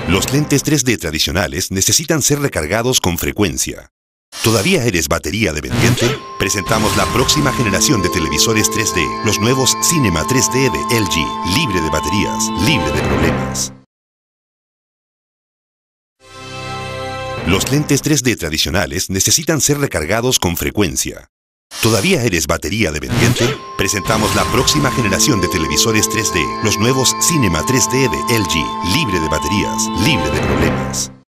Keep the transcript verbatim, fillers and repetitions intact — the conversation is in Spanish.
Los lentes tres D tradicionales necesitan ser recargados con frecuencia. ¿Todavía eres batería dependiente? Presentamos la próxima generación de televisores tres D, los nuevos Cinema tres D de L G, libre de baterías, libre de problemas. Los lentes tres D tradicionales necesitan ser recargados con frecuencia. ¿Todavía eres batería dependiente? Presentamos la próxima generación de televisores tres D, los nuevos Cinema tres D de L G, libre de baterías, libre de problemas.